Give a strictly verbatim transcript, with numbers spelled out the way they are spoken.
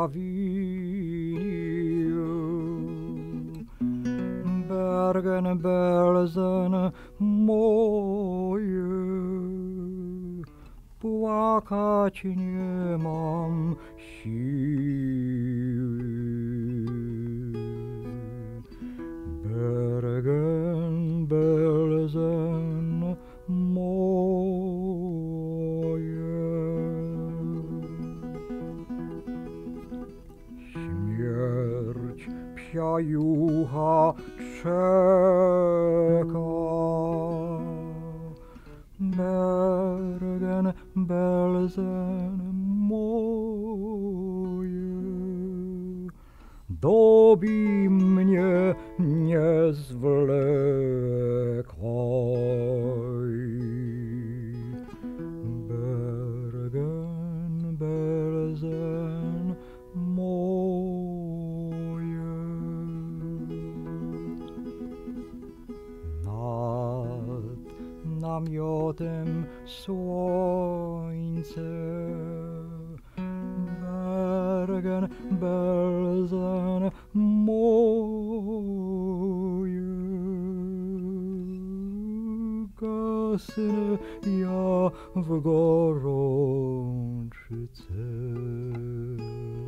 zawinił. Bergen-Belsen moje, płakać nie mam siły. Bergen-Belsen moje. Śmierć psia jucha czeka. Bergen-Belsen moje, dobij mnie, nie zwlekaj. Bergen-Belsen moje. Nad namiotem słońce, Bergen-Belsen moje. Gasnę ja w gorączce.